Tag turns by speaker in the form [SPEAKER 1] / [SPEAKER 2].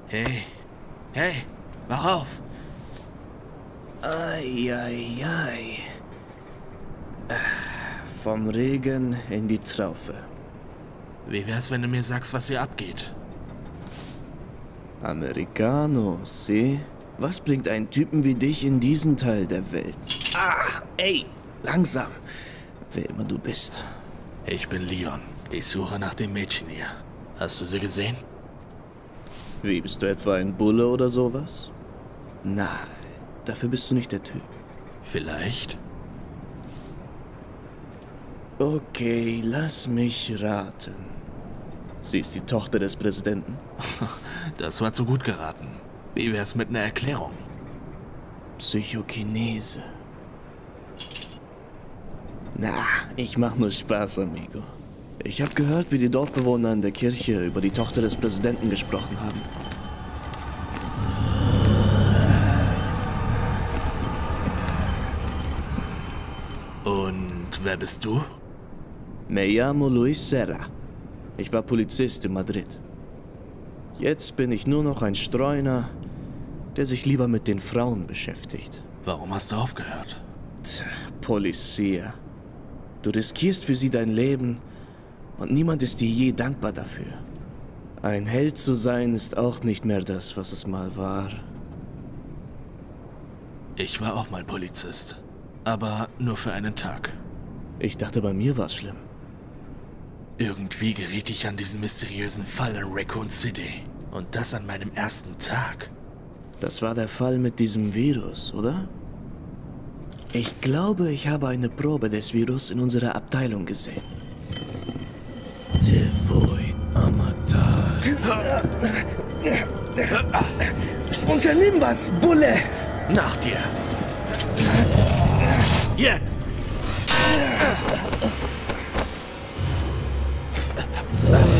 [SPEAKER 1] Hey, hey, wach auf!
[SPEAKER 2] Ei, ei, ei. Vom Regen in die Traufe.
[SPEAKER 1] Wie wär's, wenn du mir sagst, was hier abgeht?
[SPEAKER 2] Americano, sieh? Was bringt einen Typen wie dich in diesen Teil der Welt? Ah, ey, langsam. Wer immer du bist.
[SPEAKER 1] Ich bin Leon. Ich suche nach dem Mädchen hier. Hast du sie gesehen?
[SPEAKER 2] Wie, bist du etwa ein Bulle oder sowas? Nein, dafür bist du nicht der Typ.
[SPEAKER 1] Vielleicht.
[SPEAKER 2] Okay, lass mich raten. Sie ist die Tochter des Präsidenten?
[SPEAKER 1] Das war zu gut geraten. Wie wär's mit einer Erklärung?
[SPEAKER 2] Psychokinese. Na, ich mach nur Spaß, amigo. Ich habe gehört, wie die Dorfbewohner in der Kirche über die Tochter des Präsidenten gesprochen haben.
[SPEAKER 1] Und wer bist du?
[SPEAKER 2] Me llamo Luis Serra. Ich war Polizist in Madrid. Jetzt bin ich nur noch ein Streuner, der sich lieber mit den Frauen beschäftigt.
[SPEAKER 1] Warum hast du aufgehört?
[SPEAKER 2] Tja, Polizia. Du riskierst für sie dein Leben und niemand ist dir je dankbar dafür. Ein Held zu sein ist auch nicht mehr das, was es mal war.
[SPEAKER 1] Ich war auch mal Polizist. Aber nur für einen Tag.
[SPEAKER 2] Ich dachte, bei mir war's schlimm.
[SPEAKER 1] Irgendwie geriet ich an diesen mysteriösen Fall in Raccoon City. Und das an meinem ersten Tag.
[SPEAKER 2] Das war der Fall mit diesem Virus, oder? Ich glaube, ich habe eine Probe des Virus in unserer Abteilung gesehen. Te voy a matar. Unternimm was, Bulle!
[SPEAKER 1] Nach dir! Jetzt!